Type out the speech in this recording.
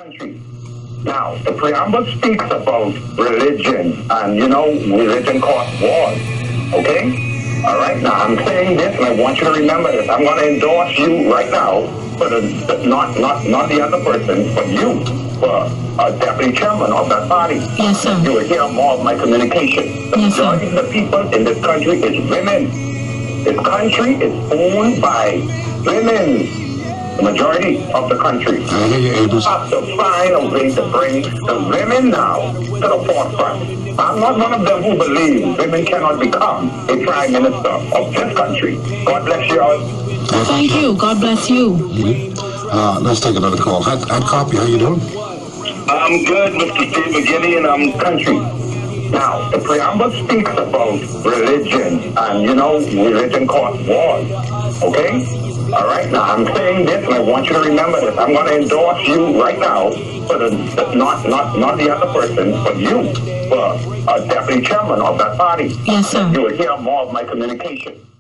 country. Now, the preamble speaks about religion, and religion caused wars. Okay? All right. Now, I'm saying this, and I want you to remember this. I'm going to endorse you right now for not the other person, but you for deputy chairman of that party. Yes, sir. You will hear more of my communication. The majority of the people in this country is women. This country is owned by women. The majority of the country. You have to find a way to bring the women now to the forefront. I'm not one of them who believe women cannot become a prime minister of this country. God bless you all. Thank you. God bless you. Let's take another call. Hot Copy, how you doing? I'm good, Mr. Steve McGinney, and I'm country. Now, the preamble speaks about religion, and religion caused wars. Okay? All right. Now, I'm saying this, and I want you to remember this. I'm going to endorse you right now for not the other person, but you for deputy chairman of that party. Yes, sir. You will hear more of my communication.